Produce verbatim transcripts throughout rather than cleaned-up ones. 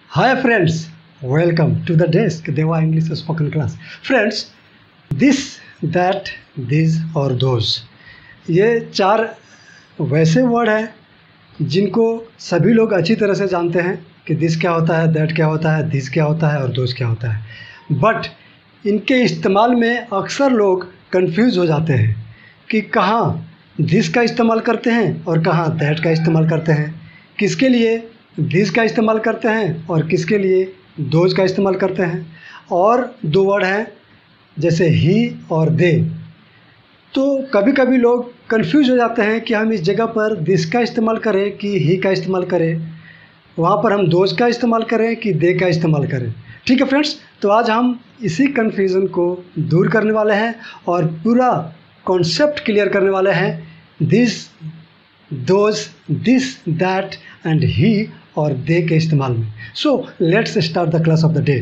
Hi friends, welcome to the desk Deva English spoken class. Friends, this, that, these और those ये चार वैसे word हैं जिनको सभी लोग अच्छी तरह से जानते हैं कि दिस क्या होता है, दैट क्या होता है, दिस क्या होता है और दोज क्या होता है। बट इनके इस्तेमाल में अक्सर लोग कंफ्यूज हो जाते हैं कि कहाँ दिस का इस्तेमाल करते हैं और कहाँ दैट का इस्तेमाल करते हैं, किसके लिए दिस का इस्तेमाल करते हैं और किसके लिए दोज का इस्तेमाल करते हैं। और दो वर्ड हैं जैसे ही और दे। तो कभी कभी लोग कंफ्यूज हो जाते हैं कि हम इस जगह पर दिस का इस्तेमाल करें कि ही का इस्तेमाल करें, वहाँ पर हम दोज का इस्तेमाल करें कि दे का इस्तेमाल करें। ठीक है फ्रेंड्स, तो आज हम इसी कन्फ्यूज़न को दूर करने वाले हैं और पूरा कॉन्सेप्ट क्लियर करने वाले हैं this, those, this, that and he और दे के इस्तेमाल में। So let's start the class of the day.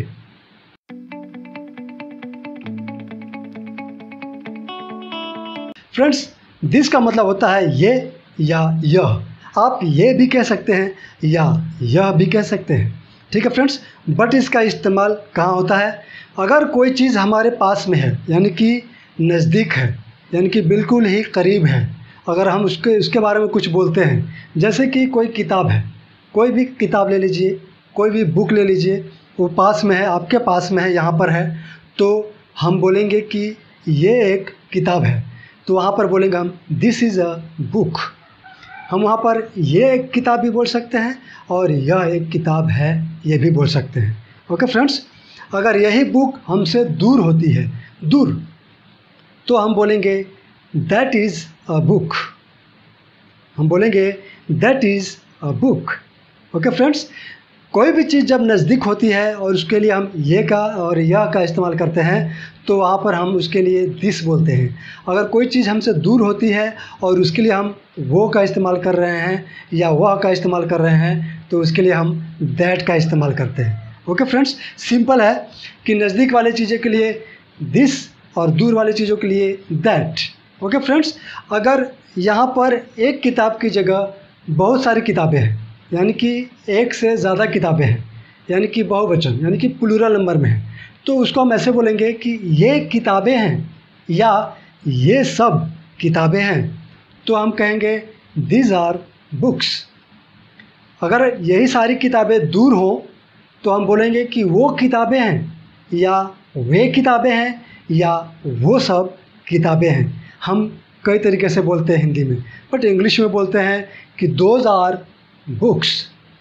Friends, this का मतलब होता है ये या यह। आप ये भी कह सकते हैं या यह भी कह सकते हैं। ठीक है फ्रेंड्स, बट इसका इस्तेमाल कहाँ होता है? अगर कोई चीज़ हमारे पास में है, यानी कि नज़दीक है, यानी कि बिल्कुल ही करीब है, अगर हम उसके उसके बारे में कुछ बोलते हैं, जैसे कि कोई किताब है, कोई भी किताब ले लीजिए, कोई भी बुक ले लीजिए, वो पास में है, आपके पास में है, यहाँ पर है, तो हम बोलेंगे कि ये एक किताब है। तो वहाँ पर बोलेंगे हम दिस इज़ अ बुक। हम वहाँ पर ये एक किताब भी बोल सकते हैं और यह एक किताब है ये भी बोल सकते हैं। ओके फ्रेंड्स, अगर यही बुक हमसे दूर होती है, दूर, तो हम बोलेंगे दैट इज़ अ बुक। हम बोलेंगे that is a book. Okay friends, कोई भी चीज़ जब नज़दीक होती है और उसके लिए हम ये का और यह का इस्तेमाल करते हैं तो वहाँ पर हम उसके लिए दिस बोलते हैं। अगर कोई चीज़ हमसे दूर होती है और उसके लिए हम वो का इस्तेमाल कर रहे हैं या वह का इस्तेमाल कर रहे हैं तो उसके लिए हम दैट का इस्तेमाल करते हैं। ओके फ्रेंड्स, सिंपल है कि नज़दीक वाली चीज़ों के लिए दिस और दूर वाली चीज़ों के लिए दैट। ओके फ्रेंड्स, अगर यहाँ पर एक किताब की जगह बहुत सारी किताबें हैं, यानी कि एक से ज़्यादा किताबें हैं, यानी कि बहुवचन, यानी कि प्लूरल नंबर में है, तो उसको हम ऐसे बोलेंगे कि ये किताबें हैं या ये सब किताबें हैं, तो हम कहेंगे दीज आर बुक्स। अगर यही सारी किताबें दूर हो तो हम बोलेंगे कि वो किताबें हैं या वे किताबें हैं या वो सब किताबें हैं। हम कई तरीके से बोलते हैं हिंदी में, बट इंग्लिश में बोलते हैं कि दोज आर बुक्स।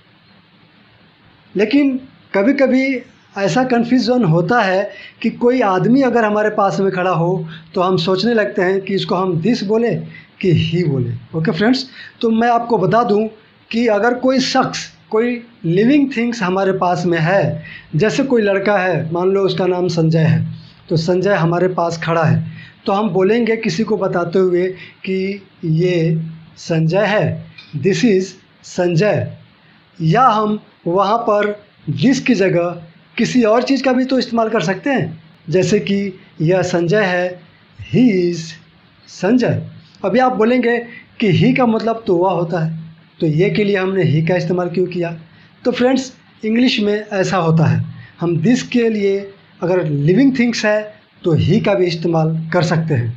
लेकिन कभी कभी ऐसा कन्फ्यूज़न होता है कि कोई आदमी अगर हमारे पास में खड़ा हो तो हम सोचने लगते हैं कि इसको हम दिस बोले कि ही बोले। ओके फ्रेंड्स, तो मैं आपको बता दूं कि अगर कोई शख्स, कोई लिविंग थिंग्स हमारे पास में है, जैसे कोई लड़का है, मान लो उसका नाम संजय है, तो संजय हमारे पास खड़ा है, तो हम बोलेंगे किसी को बताते हुए कि ये संजय है, दिस इज़ संजय। या हम वहाँ पर दिस की जगह किसी और चीज़ का भी तो इस्तेमाल कर सकते हैं, जैसे कि यह संजय है, ही इज़ संजय। अभी आप बोलेंगे कि ही का मतलब तो वह होता है, तो ये के लिए हमने ही का इस्तेमाल क्यों किया? तो फ्रेंड्स, इंग्लिश में ऐसा होता है, हम दिस के लिए अगर लिविंग थिंग्स है तो ही का भी इस्तेमाल कर सकते हैं।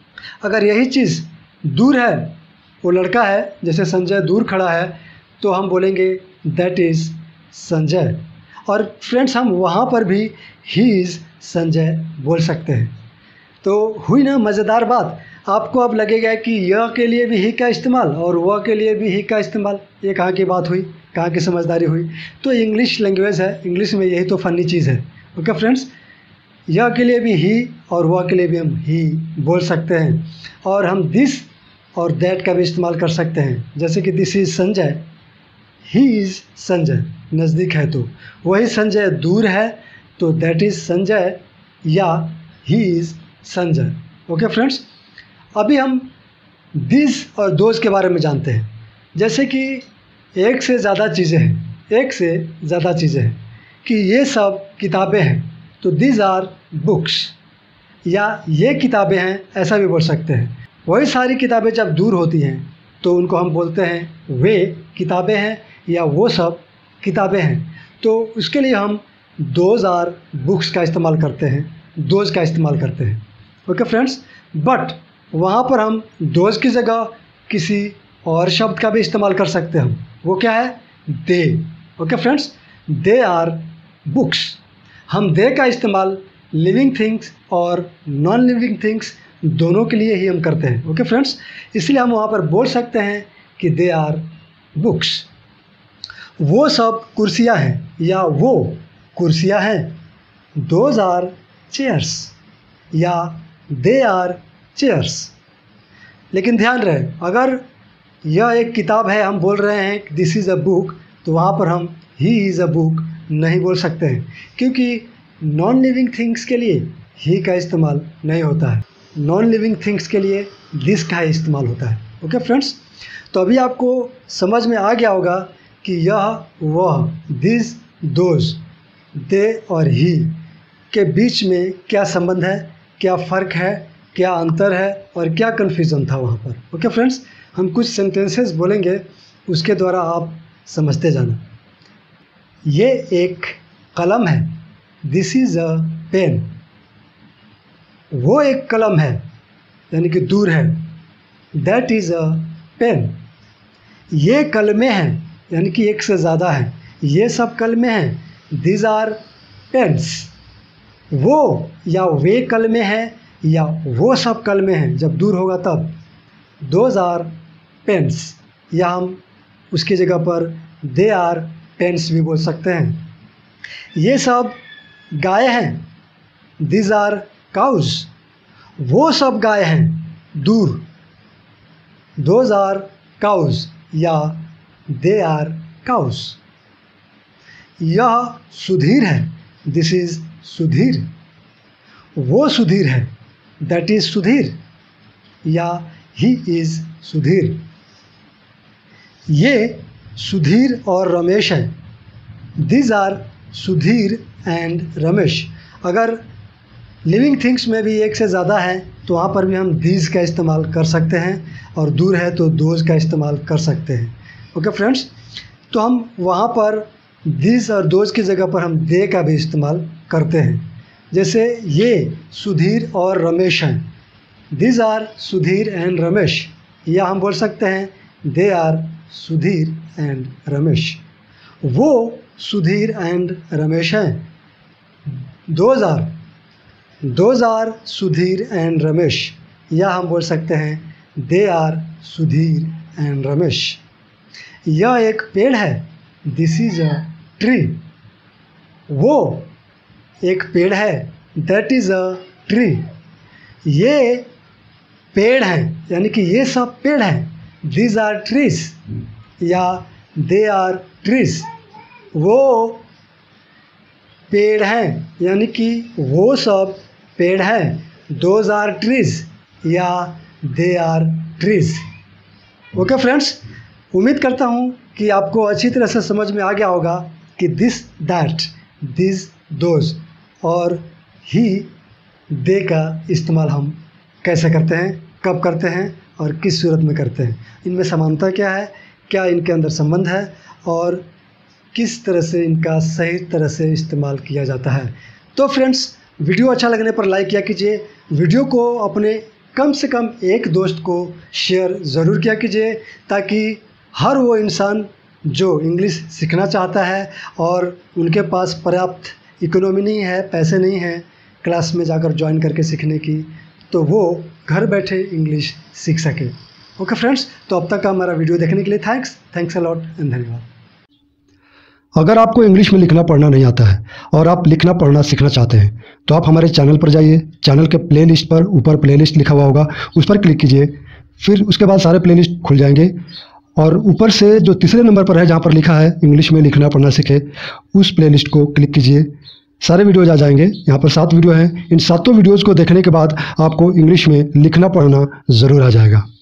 अगर यही चीज़ दूर है, वो लड़का है, जैसे संजय दूर खड़ा है, तो हम बोलेंगे दैट इज़ संजय। और फ्रेंड्स, हम वहाँ पर भी ही इज़ संजय बोल सकते हैं। तो हुई ना मज़ेदार बात? आपको अब लगेगा कि यह के लिए भी ही का इस्तेमाल और वह के लिए भी ही का इस्तेमाल। ये कहाँ की बात हुई, कहाँ की समझदारी हुई? तो इंग्लिश लैंग्वेज है, इंग्लिश में यही तो फ़नी चीज़ है। ओके फ्रेंड्स, यह के लिए भी ही और वह के लिए भी हम ही बोल सकते हैं। और हम दिस और दैट का भी इस्तेमाल कर सकते हैं, जैसे कि this is Sanjay, he is Sanjay, नज़दीक है तो, वही संजय दूर है तो दैट इज़ संजय या he is Sanjay. Okay friends, अभी हम दिस और दोज के बारे में जानते हैं। जैसे कि एक से ज़्यादा चीज़ें हैं, एक से ज़्यादा चीज़ें हैं कि ये सब किताबें हैं, तो दीज आर बुक्स। या ये किताबें हैं, ऐसा भी बोल सकते हैं। वही सारी किताबें जब दूर होती हैं तो उनको हम बोलते हैं वे किताबें हैं या वो सब किताबें हैं, तो उसके लिए हम दोज आर बुक्स का इस्तेमाल करते हैं, दोज का इस्तेमाल करते हैं। ओके फ्रेंड्स, बट वहाँ पर हम दोज की जगह किसी और शब्द का भी इस्तेमाल कर सकते हैं हम, वो क्या है, they. Okay friends, they are books. हम दे का इस्तेमाल लिविंग थिंग्स और नॉन लिविंग थिंग्स दोनों के लिए ही हम करते हैं। ओके फ्रेंड्स, इसलिए हम वहाँ पर बोल सकते हैं कि दे आर बुक्स। वो सब कुर्सियाँ हैं या वो कुर्सियाँ हैं, दोज आर चेयर्स या दे आर चेयर्स। लेकिन ध्यान रहे, अगर यह एक किताब है, हम बोल रहे हैं दिस इज़ अ बुक, तो वहाँ पर हम ही इज़ अ बुक नहीं बोल सकते हैं, क्योंकि नॉन लिविंग थिंग्स के लिए ही का इस्तेमाल नहीं होता है, नॉन लिविंग थिंग्स के लिए दिस का ही इस्तेमाल होता है। ओके फ्रेंड्स, तो अभी आपको समझ में आ गया होगा कि यह वह, दिस, दोज, दे और ही के बीच में क्या संबंध है, क्या फ़र्क है, क्या अंतर है और क्या कन्फ्यूज़न था वहाँ पर। ओके फ्रेंड्स, हम कुछ सेंटेंसेस बोलेंगे, उसके द्वारा आप समझते जाना। ये एक कलम है, दिस इज़ अ पेन। वो एक कलम है, यानी कि दूर है, दैट इज़ अ पेन। ये कलमें हैं, यानी कि एक से ज़्यादा है, ये सब कलमें हैं, दीज आर पेन्स। वो या वे कलमें हैं या वो सब कलमें हैं, जब दूर होगा तब, दोज आर पेन्स, या हम उसकी जगह पर दे आर पेन्स भी बोल सकते हैं। ये सब गाय हैं, दीज आर काउज। वो सब गाय हैं, दूर, दोज आर काउज या दे आर काउज। यह सुधीर है, दिस इज़ सुधीर। वो सुधीर है, दैट इज़ सुधीर या ही इज़ सुधीर। ये सुधीर और रमेश है, these are Sudhir and Ramesh. अगर लिविंग थिंग्स में भी एक से ज़्यादा है तो वहाँ पर भी हम दीज का इस्तेमाल कर सकते हैं, और दूर है तो दोज का इस्तेमाल कर सकते हैं। ओके फ्रेंड्स, तो हम वहाँ पर दीज और दोज की जगह पर हम दे का भी इस्तेमाल करते हैं। जैसे ये सुधीर और रमेश हैं, these are Sudhir and Ramesh, या हम बोल सकते हैं they are Sudhir and Ramesh. वो सुधीर एंड रमेश हैं, those are those are Sudhir and Ramesh, या हम बोल सकते हैं they are Sudhir and Ramesh. यह एक पेड़ है, दिस इज़ अ ट्री। वो एक पेड़ है, दैट इज़ अ ट्री। ये पेड़ हैं, यानी कि ये सब पेड़ हैं, दीज आर ट्रीज या दे आर ट्रीज। वो पेड़ हैं, यानी कि वो सब पेड़ हैं, दोज आर ट्रीज या they are trees. Okay friends, उम्मीद करता हूँ कि आपको अच्छी तरह से समझ में आ गया होगा कि दिस, दैट, दिस, दोज और ही, दे का इस्तेमाल हम कैसे करते हैं, कब करते हैं और किस सूरत में करते हैं। इनमें समानता क्या है, क्या इनके अंदर संबंध है और किस तरह से इनका सही तरह से इस्तेमाल किया जाता है। तो फ्रेंड्स, वीडियो अच्छा लगने पर लाइक किया कीजिए, वीडियो को अपने कम से कम एक दोस्त को शेयर ज़रूर किया कीजिए, ताकि हर वो इंसान जो इंग्लिश सीखना चाहता है और उनके पास पर्याप्त इकोनॉमी नहीं है, पैसे नहीं हैं क्लास में जाकर ज्वाइन करके सीखने की, तो वो घर बैठे इंग्लिश सीख सके। ओके फ्रेंड्स, तो अब तक का हमारा वीडियो देखने के लिए thanks thanks a lot and धन्यवाद। अगर आपको इंग्लिश में लिखना पढ़ना नहीं आता है और आप लिखना पढ़ना सीखना चाहते हैं तो आप हमारे चैनल पर जाइए। चैनल के प्लेलिस्ट पर ऊपर प्लेलिस्ट लिखा हुआ होगा, उस पर क्लिक कीजिए। फिर उसके बाद सारे प्लेलिस्ट खुल जाएंगे और ऊपर से जो तीसरे नंबर पर है जहाँ पर लिखा है इंग्लिश में लिखना पढ़ना सीखे, उस प्लेलिस्ट को क्लिक कीजिए। सारे वीडियोज आ जाएंगे। यहाँ पर सात वीडियो हैं। इन सातों वीडियोज़ को देखने के बाद आपको इंग्लिश में लिखना पढ़ना ज़रूर आ जाएगा।